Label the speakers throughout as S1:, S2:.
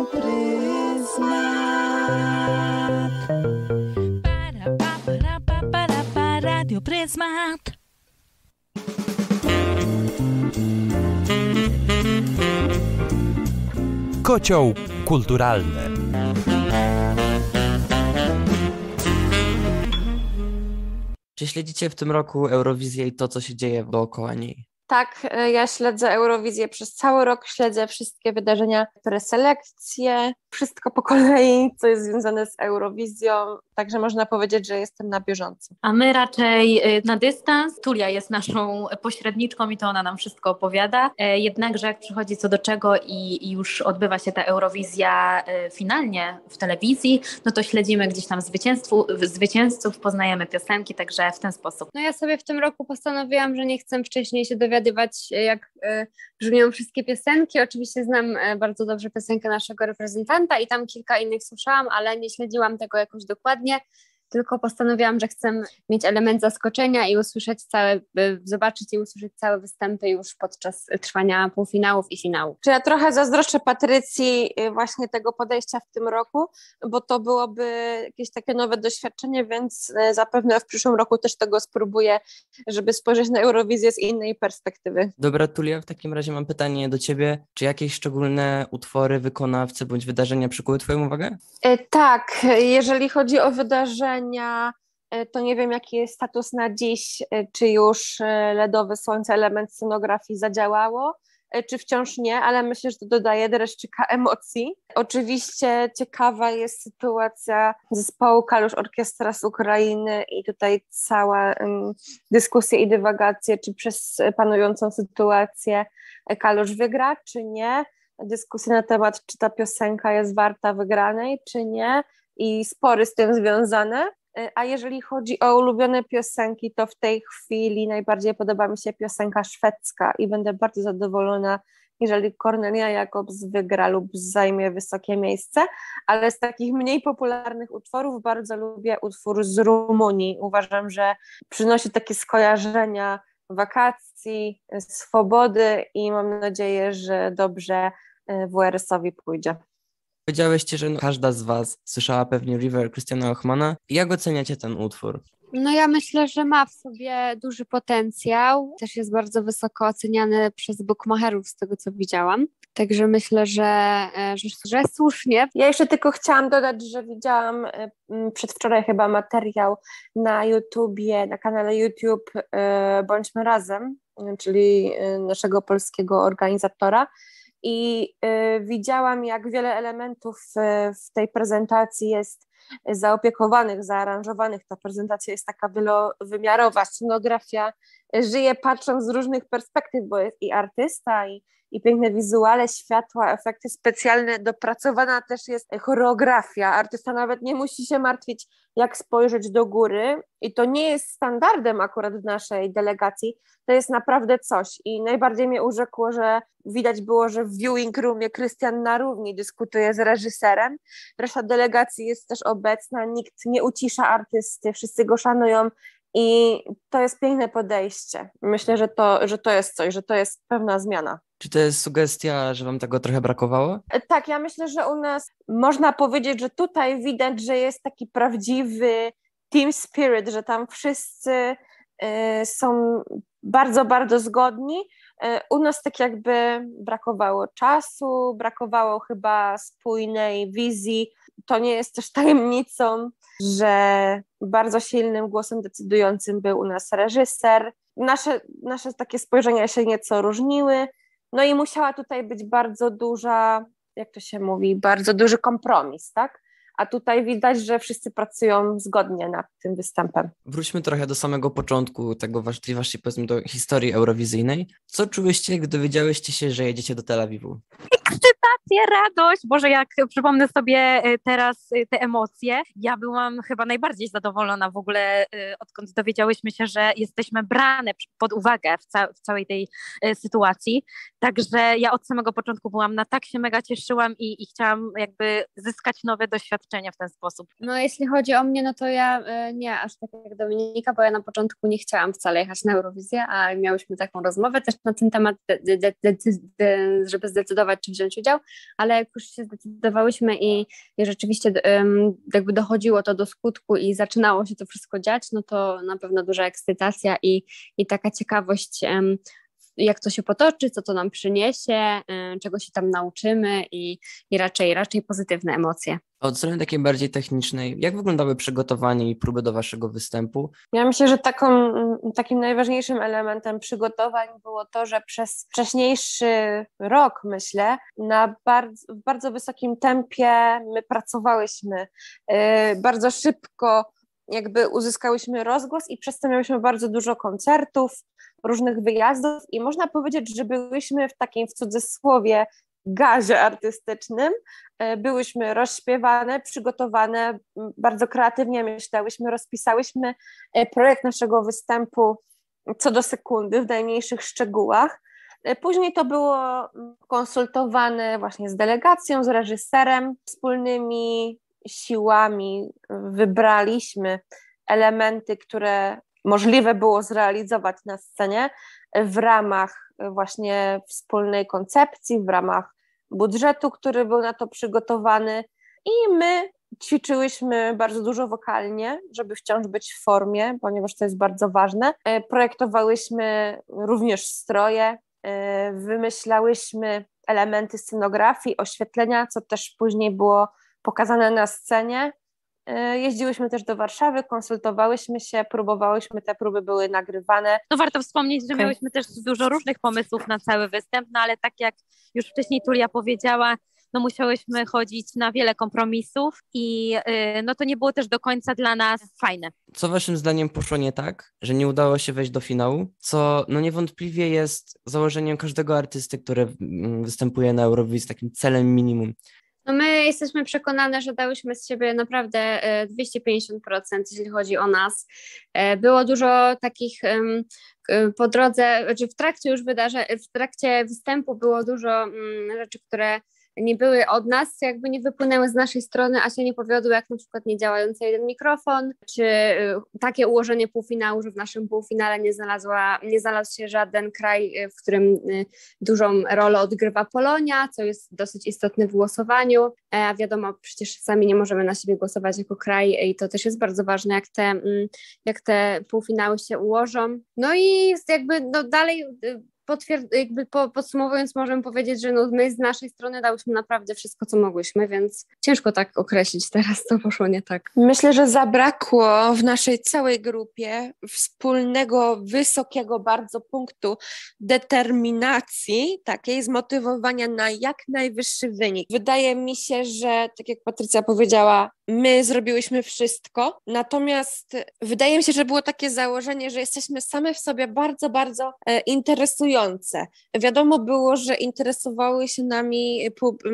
S1: Radio Pryzmat.
S2: Kocioł kulturalny.
S3: Czy śledzicie w tym roku Eurowizję i to, co się dzieje dookoła niej?
S4: Tak, ja śledzę Eurowizję przez cały rok, śledzę wszystkie wydarzenia, preselekcje, wszystko po kolei, co jest związane z Eurowizją, także można powiedzieć, że jestem na bieżąco.
S5: A my raczej na dystans. Tulia jest naszą pośredniczką i to ona nam wszystko opowiada. Jednakże jak przychodzi co do czego i już odbywa się ta Eurowizja finalnie w telewizji, no to śledzimy gdzieś tam zwycięzców, poznajemy piosenki, także w ten sposób.
S6: No ja sobie w tym roku postanowiłam, że nie chcę wcześniej się dowiadywać, jak brzmią wszystkie piosenki. Oczywiście znam bardzo dobrze piosenkę naszego reprezentanta i tam kilka innych słyszałam, ale nie śledziłam tego jakoś dokładnie, tylko postanowiłam, że chcę mieć element zaskoczenia i zobaczyć i usłyszeć całe występy już podczas trwania półfinałów i finału.
S4: Czy ja trochę zazdroszczę Patrycji właśnie tego podejścia w tym roku, bo to byłoby jakieś takie nowe doświadczenie, więc zapewne w przyszłym roku też tego spróbuję, żeby spojrzeć na Eurowizję z innej perspektywy.
S3: Dobra, Tulia, w takim razie mam pytanie do Ciebie. Czy jakieś szczególne utwory, wykonawcy bądź wydarzenia przykuły Twoją uwagę?
S4: Tak, jeżeli chodzi o wydarzenia, to nie wiem, jaki jest status na dziś, czy już LEDowe Słońce, element scenografii zadziałało, czy wciąż nie, ale myślę, że to dodaje dreszczyka emocji. Oczywiście ciekawa jest sytuacja zespołu Kalush Orkiestra z Ukrainy i tutaj cała dyskusja i dywagacje, czy przez panującą sytuację Kalush wygra, czy nie. Dyskusja na temat, czy ta piosenka jest warta wygranej, czy nie. I spory z tym związane, a jeżeli chodzi o ulubione piosenki, to w tej chwili najbardziej podoba mi się piosenka szwedzka i będę bardzo zadowolona, jeżeli Cornelia Jacobs wygra lub zajmie wysokie miejsce, ale z takich mniej popularnych utworów bardzo lubię utwór z Rumunii. Uważam, że przynosi takie skojarzenia wakacji, swobody i mam nadzieję, że dobrze WRS-owi pójdzie.
S3: Powiedziałyście, że każda z Was słyszała pewnie River Christiana Ochmana. Jak oceniacie ten utwór?
S6: No ja myślę, że ma w sobie duży potencjał, też jest bardzo wysoko oceniany przez bookmacherów z tego, co widziałam, także myślę, że słusznie.
S4: Ja jeszcze tylko chciałam dodać, że widziałam przedwczoraj chyba materiał na YouTubie, na kanale YouTube Bądźmy Razem, czyli naszego polskiego organizatora, i widziałam, jak wiele elementów w tej prezentacji jest zaopiekowanych, zaaranżowanych. Ta prezentacja jest taka wielowymiarowa, scenografia żyje patrząc z różnych perspektyw, bo jest i artysta, i piękne wizuale, światła, efekty specjalne, dopracowana też jest choreografia. Artysta nawet nie musi się martwić, jak spojrzeć do góry i to nie jest standardem akurat w naszej delegacji, to jest naprawdę coś i najbardziej mnie urzekło, że widać było, że w viewing roomie Krystian na równi dyskutuje z reżyserem, reszta delegacji jest też obecna, nikt nie ucisza artysty, wszyscy go szanują i to jest piękne podejście. Myślę, że to jest coś, że to jest pewna zmiana.
S3: Czy to jest sugestia, że Wam tego trochę brakowało?
S4: Tak, ja myślę, że u nas można powiedzieć, że tutaj widać, że jest taki prawdziwy team spirit, że tam wszyscy są bardzo, bardzo zgodni. U nas tak jakby brakowało czasu, brakowało chyba spójnej wizji. To nie jest też tajemnicą, że bardzo silnym głosem decydującym był u nas reżyser. Nasze takie spojrzenia się nieco różniły. No i musiała tutaj być bardzo duża, jak to się mówi, bardzo duży kompromis, tak? A tutaj widać, że wszyscy pracują zgodnie nad tym występem.
S3: Wróćmy trochę do samego początku tej waszej, powiedzmy, do historii eurowizyjnej. Co czułyście, gdy dowiedziałyście się, że jedziecie do Tel Awiwu?
S5: Ekscytację, radość, Boże, jak przypomnę sobie teraz te emocje, ja byłam chyba najbardziej zadowolona w ogóle, odkąd dowiedziałyśmy się, że jesteśmy brane pod uwagę w całej tej sytuacji, także ja od samego początku byłam tak się mega cieszyłam i chciałam jakby zyskać nowe doświadczenia doświadczenia w ten sposób?
S6: No jeśli chodzi o mnie, no to ja nie aż tak jak Dominika, bo ja na początku nie chciałam wcale jechać na Eurowizję, a miałyśmy taką rozmowę też na ten temat, żeby zdecydować, czy wziąć udział, ale jak już się zdecydowałyśmy i rzeczywiście jakby dochodziło to do skutku i zaczynało się to wszystko dziać, no to na pewno duża ekscytacja i taka ciekawość, jak to się potoczy, co to nam przyniesie, czego się tam nauczymy i raczej pozytywne emocje.
S3: Od strony takiej bardziej technicznej, jak wyglądały przygotowanie i próby do waszego występu?
S4: Ja myślę, że takim najważniejszym elementem przygotowań było to, że przez wcześniejszy rok, myślę, w bardzo wysokim tempie my pracowałyśmy. Bardzo szybko jakby uzyskałyśmy rozgłos i przez to miałyśmy bardzo dużo koncertów, różnych wyjazdów i można powiedzieć, że byłyśmy w takim, w cudzysłowie, gazie artystycznym. Byłyśmy rozśpiewane, przygotowane, bardzo kreatywnie myślałyśmy, rozpisałyśmy projekt naszego występu co do sekundy w najmniejszych szczegółach. Później to było konsultowane właśnie z delegacją, z reżyserem. Wspólnymi siłami wybraliśmy elementy, które możliwe było zrealizować na scenie w ramach właśnie wspólnej koncepcji, w ramach budżetu, który był na to przygotowany i my ćwiczyłyśmy bardzo dużo wokalnie, żeby wciąż być w formie, ponieważ to jest bardzo ważne. Projektowałyśmy również stroje, wymyślałyśmy elementy scenografii, oświetlenia, co też później było pokazane na scenie. Jeździłyśmy też do Warszawy, konsultowałyśmy się, próbowałyśmy, te próby były nagrywane.
S5: No warto wspomnieć, że miałyśmy też dużo różnych pomysłów na cały występ, no ale tak jak już wcześniej Tulia powiedziała, no musiałyśmy chodzić na wiele kompromisów i no to nie było też do końca dla nas fajne.
S3: Co waszym zdaniem poszło nie tak, że nie udało się wejść do finału, co no niewątpliwie jest założeniem każdego artysty, który występuje na Eurowizji, takim celem minimum?
S6: No my jesteśmy przekonane, że dałyśmy z siebie naprawdę 250%, jeśli chodzi o nas. Było dużo takich po drodze, znaczy w trakcie już w trakcie występu było dużo rzeczy, które nie były od nas, jakby nie wypłynęły z naszej strony, a się nie powiodły, jak na przykład niedziałający jeden mikrofon, czy takie ułożenie półfinału, że w naszym półfinale nie znalazł się żaden kraj, w którym dużą rolę odgrywa Polonia, co jest dosyć istotne w głosowaniu, a wiadomo, przecież sami nie możemy na siebie głosować jako kraj i to też jest bardzo ważne, jak te półfinały się ułożą. No i jakby no dalej podsumowując, możemy powiedzieć, że no my z naszej strony dałyśmy naprawdę wszystko, co mogłyśmy, więc ciężko tak określić teraz, co poszło nie tak.
S4: Myślę, że zabrakło w naszej całej grupie wspólnego, wysokiego bardzo punktu determinacji, takiej zmotywowania na jak najwyższy wynik. Wydaje mi się, że tak jak Patrycja powiedziała, my zrobiłyśmy wszystko, natomiast wydaje mi się, że było takie założenie, że jesteśmy same w sobie bardzo, bardzo interesujące. Wiadomo było, że interesowały się nami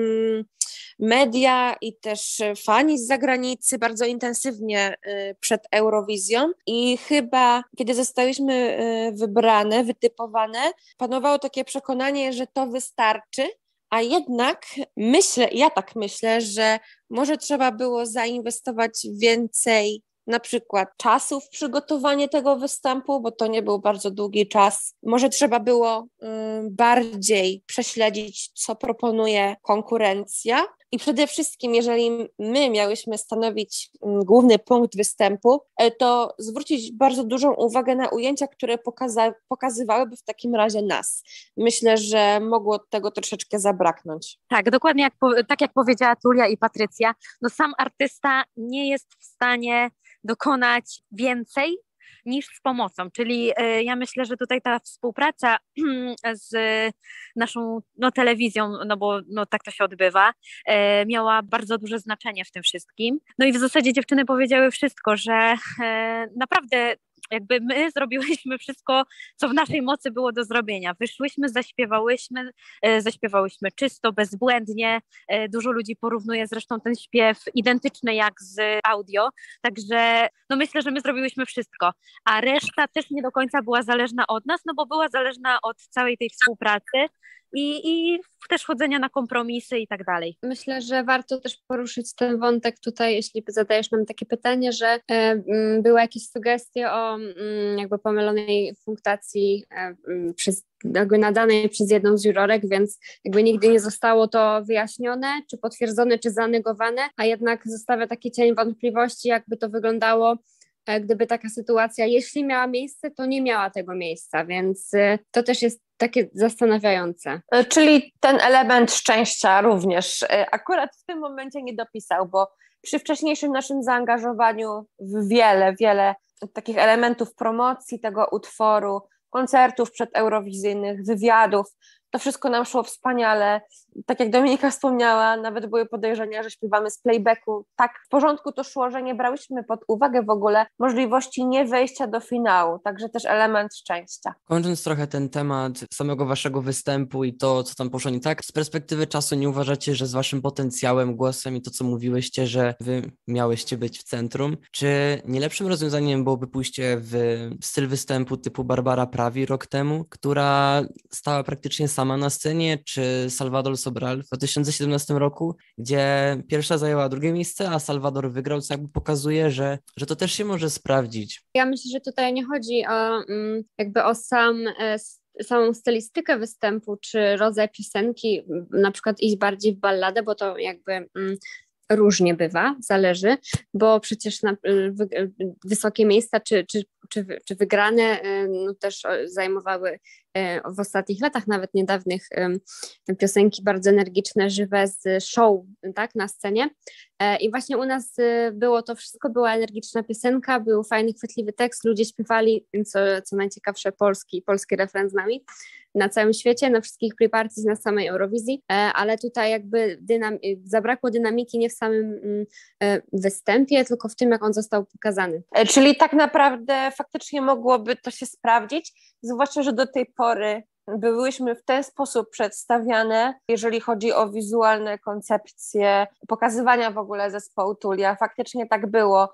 S4: media i też fani z zagranicy bardzo intensywnie przed Eurowizją i chyba kiedy zostałyśmy wybrane, wytypowane, panowało takie przekonanie, że to wystarczy, a jednak ja tak myślę, że może trzeba było zainwestować więcej na przykład czasu w przygotowanie tego występu, bo to nie był bardzo długi czas. Może trzeba było bardziej prześledzić, co proponuje konkurencja. I przede wszystkim, jeżeli my miałyśmy stanowić główny punkt występu, to zwrócić bardzo dużą uwagę na ujęcia, które pokazywałyby w takim razie nas. Myślę, że mogło tego troszeczkę zabraknąć.
S5: Tak, dokładnie tak jak powiedziała Tulia i Patrycja, no sam artysta nie jest w stanie dokonać więcej niż z pomocą, czyli ja myślę, że tutaj ta współpraca z naszą telewizją, no bo tak to się odbywa, miała bardzo duże znaczenie w tym wszystkim. No i w zasadzie dziewczyny powiedziały wszystko, że naprawdę jakby my zrobiłyśmy wszystko, co w naszej mocy było do zrobienia. Wyszłyśmy, zaśpiewałyśmy czysto, bezbłędnie. Dużo ludzi porównuje zresztą ten śpiew identyczny jak z audio, także myślę, że my zrobiłyśmy wszystko, a reszta też nie do końca była zależna od nas, no bo była zależna od całej tej współpracy
S7: i też chodzenia na kompromisy i tak dalej.
S6: Myślę, że warto też poruszyć ten wątek tutaj, jeśli zadajesz nam takie pytanie, że były jakieś sugestie o jakby pomylonej punktacji jakby nadanej przez jedną z jurorek, więc jakby nigdy nie zostało to wyjaśnione, czy potwierdzone, czy zanegowane, a jednak zostawia taki cień wątpliwości, jakby to wyglądało, gdyby taka sytuacja, jeśli miała miejsce, to nie miała tego miejsca, więc to też jest takie zastanawiające.
S4: Czyli ten element szczęścia również akurat w tym momencie nie dopisał, bo przy wcześniejszym naszym zaangażowaniu w wiele takich elementów promocji tego utworu, koncertów przedeurowizyjnych, wywiadów, to wszystko nam szło wspaniale. Tak jak Dominika wspomniała, nawet były podejrzenia, że śpiewamy z playbacku. Tak w porządku to szło, że nie brałyśmy pod uwagę w ogóle możliwości nie wejścia do finału, także też element szczęścia.
S3: Kończąc trochę ten temat samego waszego występu i to, co tam poszło nie tak, z perspektywy czasu nie uważacie, że z waszym potencjałem, głosem i to, co mówiłyście, że wy miałyście być w centrum, czy nie lepszym rozwiązaniem byłoby pójście w styl występu typu Barbara Prawi rok temu, która stała praktycznie sama na scenie, czy Salvador Sobral w 2017 roku, gdzie pierwsza zajęła drugie miejsce, a Salvador wygrał, co jakby pokazuje, że to też się może sprawdzić.
S6: Ja myślę, że tutaj nie chodzi o jakby o samą stylistykę występu, czy rodzaj piosenki, na przykład iść bardziej w balladę, bo to jakby różnie bywa, zależy, bo przecież wysokie miejsca czy wygrane no też zajmowały w ostatnich latach, nawet niedawnych, piosenki bardzo energiczne, żywe z show, tak, na scenie. I właśnie u nas było to wszystko, była energiczna piosenka, był fajny, chwytliwy tekst, ludzie śpiewali, co najciekawsze, polski refren z nami na całym świecie, na wszystkich pre-parties, na samej Eurowizji, ale tutaj jakby zabrakło dynamiki nie w samym występie, tylko w tym, jak on został pokazany.
S4: Czyli tak naprawdę faktycznie mogłoby to się sprawdzić, zwłaszcza, że do tej pory byłyśmy w ten sposób przedstawiane, jeżeli chodzi o wizualne koncepcje pokazywania w ogóle zespołu Tulia. Faktycznie tak było.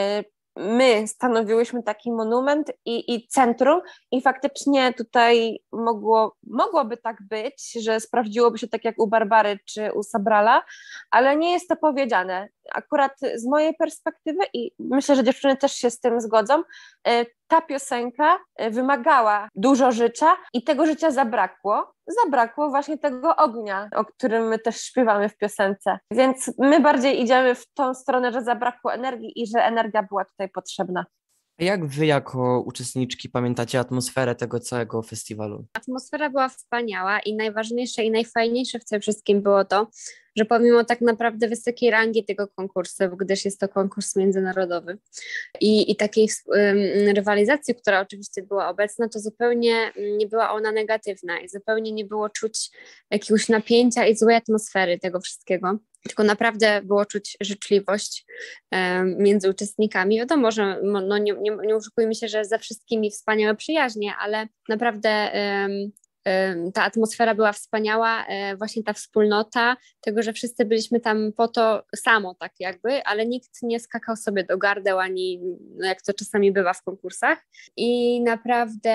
S4: My stanowiłyśmy taki monument i centrum i faktycznie tutaj mogłoby tak być, że sprawdziłoby się tak jak u Barbary czy u Sabrala, ale nie jest to powiedziane. Akurat z mojej perspektywy i myślę, że dziewczyny też się z tym zgodzą, ta piosenka wymagała dużo życia i tego życia zabrakło. Zabrakło właśnie tego ognia, o którym my też śpiewamy w piosence. Więc my bardziej idziemy w tą stronę, że zabrakło energii i że energia była tutaj potrzebna.
S3: A jak wy jako uczestniczki pamiętacie atmosferę tego całego festiwalu?
S6: Atmosfera była wspaniała i najważniejsze i najfajniejsze w tym wszystkim było to, że pomimo tak naprawdę wysokiej rangi tego konkursu, gdyż jest to konkurs międzynarodowy i takiej rywalizacji, która oczywiście była obecna, to zupełnie nie była ona negatywna i zupełnie nie było czuć jakiegoś napięcia i złej atmosfery tego wszystkiego, tylko naprawdę było czuć życzliwość między uczestnikami. Wiadomo, że no nie oszukujmy się, że ze wszystkimi wspaniałe przyjaźnie, ale naprawdę ta atmosfera była wspaniała, właśnie ta wspólnota, tego, że wszyscy byliśmy tam po to samo tak jakby, ale nikt nie skakał sobie do gardeł ani no jak to czasami bywa w konkursach i naprawdę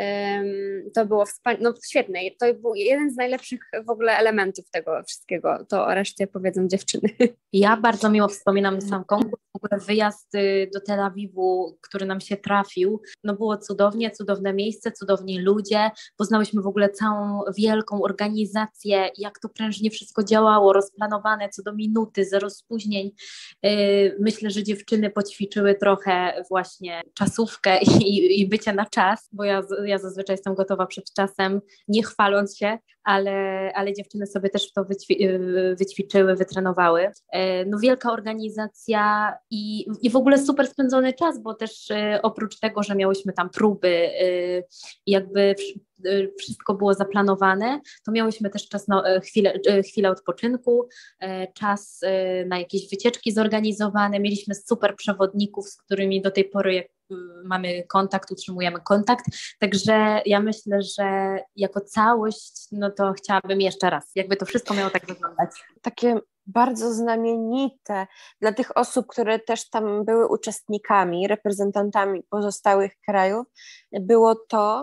S6: to było świetne, to był jeden z najlepszych w ogóle elementów tego wszystkiego, to o reszcie powiedzą dziewczyny.
S5: Ja bardzo miło wspominam sam konkurs, w ogóle wyjazd do Tel Awiwu, który nam się trafił, no było cudownie, cudowne miejsce, cudowni ludzie, poznałyśmy w ogóle całą wielką organizację, jak to prężnie wszystko działało, rozplanowane co do minuty, zero spóźnień. Myślę, że dziewczyny poćwiczyły trochę właśnie czasówkę i bycie na czas, bo ja zazwyczaj jestem gotowa przed czasem, nie chwaląc się, ale dziewczyny sobie też to wyćwiczyły, wytrenowały. No wielka organizacja i w ogóle super spędzony czas, bo też oprócz tego, że miałyśmy tam próby, jakby wszystko było zaplanowane, to miałyśmy też czas na chwilę odpoczynku, czas na jakieś wycieczki zorganizowane, mieliśmy super przewodników, z którymi do tej pory mamy kontakt, utrzymujemy kontakt, także ja myślę, że jako całość, no to chciałabym jeszcze raz, jakby to wszystko miało tak wyglądać.
S4: Takie bardzo znamienite dla tych osób, które też tam były uczestnikami, reprezentantami pozostałych krajów, było to,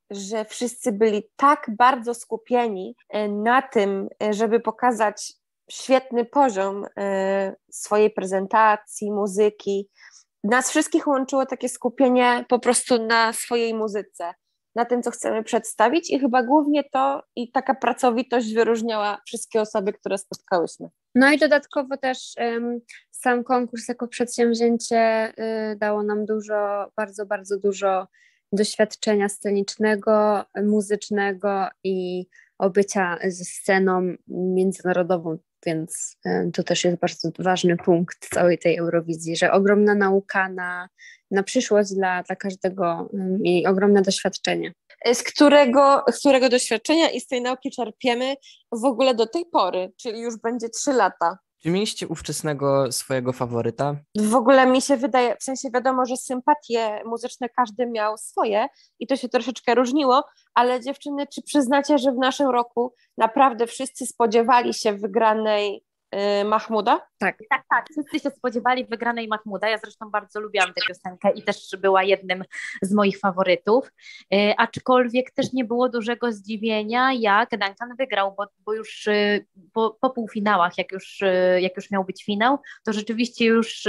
S4: że wszyscy byli tak bardzo skupieni na tym, żeby pokazać świetny poziom swojej prezentacji, muzyki. Nas wszystkich łączyło takie skupienie po prostu na swojej muzyce, na tym, co chcemy przedstawić i chyba głównie to i taka pracowitość wyróżniała wszystkie osoby, które spotkałyśmy.
S6: No i dodatkowo też sam konkurs jako przedsięwzięcie dało nam bardzo, bardzo dużo doświadczenia scenicznego, muzycznego i obycia ze sceną międzynarodową, więc to też jest bardzo ważny punkt całej tej Eurowizji, że ogromna nauka na przyszłość dla każdego i ogromne doświadczenie.
S4: Z którego doświadczenia i z tej nauki czerpiemy w ogóle do tej pory, czyli już będzie 3 lata.
S3: Czy mieliście ówczesnego swojego faworyta?
S4: W ogóle mi się wydaje, w sensie wiadomo, że sympatie muzyczne każdy miał swoje i to się troszeczkę różniło, ale dziewczyny, czy przyznacie, że w naszym roku naprawdę wszyscy spodziewali się wygranej Mahmuda?
S5: Tak, wszyscy się spodziewali wygranej Mahmuda, ja zresztą bardzo lubiłam tę piosenkę i też była jednym z moich faworytów, aczkolwiek też nie było dużego zdziwienia, jak Duncan wygrał, bo już po półfinałach, jak już miał być finał, to rzeczywiście już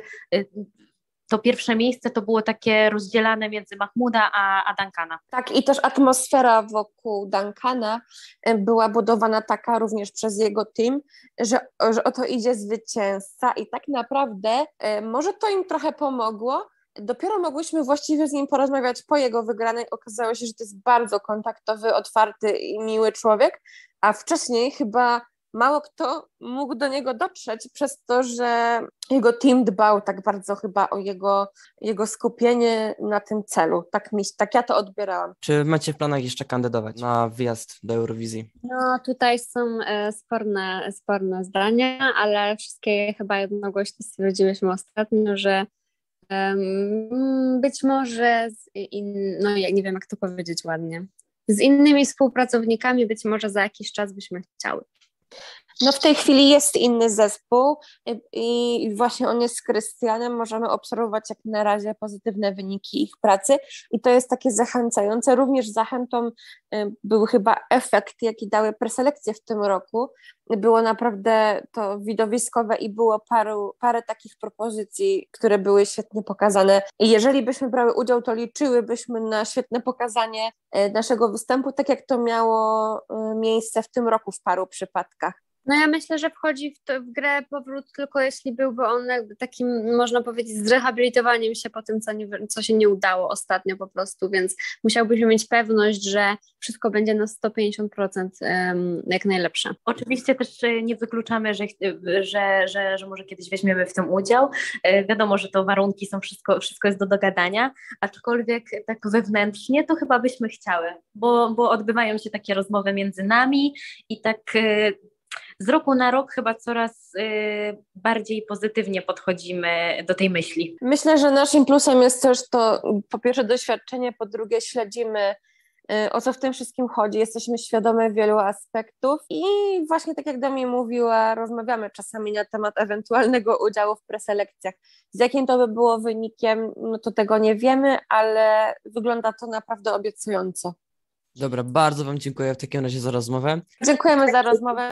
S5: to pierwsze miejsce to było takie rozdzielane między Mahmuda a Duncana.
S4: Tak, i też atmosfera wokół Duncana była budowana taka również przez jego team, że oto idzie zwycięzca i tak naprawdę może to im trochę pomogło. Dopiero mogłyśmy właściwie z nim porozmawiać po jego wygranej. Okazało się, że to jest bardzo kontaktowy, otwarty i miły człowiek, a wcześniej chyba mało kto mógł do niego dotrzeć przez to, że jego team dbał tak bardzo chyba o jego skupienie na tym celu. Tak ja to odbierałam.
S3: Czy macie w planach jeszcze kandydować na wyjazd do Eurowizji?
S6: No tutaj są sporne zdania, ale wszystkie chyba jednogłośnie stwierdziłyśmy ostatnio, że być może no ja nie wiem jak to powiedzieć ładnie, z innymi współpracownikami być może za jakiś czas byśmy chciały.
S4: No w tej chwili jest inny zespół i właśnie on jest z Krystianem, możemy obserwować jak na razie pozytywne wyniki ich pracy i to jest takie zachęcające. Również zachętą był chyba efekt, jaki dały preselekcje w tym roku. Było naprawdę to widowiskowe i było parę takich propozycji, które były świetnie pokazane. I jeżeli byśmy brały udział, to liczyłybyśmy na świetne pokazanie naszego występu, tak jak to miało miejsce w tym roku w paru przypadkach.
S6: No ja myślę, że wchodzi w grę powrót tylko jeśli byłby on jakby takim, można powiedzieć, zrehabilitowaniem się po tym, co się nie udało ostatnio po prostu, więc musiałbyśmy mieć pewność, że wszystko będzie na 150% jak najlepsze.
S5: Oczywiście też nie wykluczamy, że może kiedyś weźmiemy w tym udział. Wiadomo, że to warunki są, wszystko jest do dogadania, aczkolwiek tak wewnętrznie to chyba byśmy chciały, bo odbywają się takie rozmowy między nami i tak z roku na rok chyba coraz bardziej pozytywnie podchodzimy do tej myśli.
S4: Myślę, że naszym plusem jest też to po pierwsze doświadczenie, po drugie śledzimy o co w tym wszystkim chodzi, jesteśmy świadome wielu aspektów i właśnie tak jak Domi mówiła, rozmawiamy czasami na temat ewentualnego udziału w preselekcjach. Z jakim to by było wynikiem, no to tego nie wiemy, ale wygląda to naprawdę obiecująco.
S3: Dobra, bardzo Wam dziękuję w takim razie za rozmowę.
S4: Dziękujemy za rozmowę.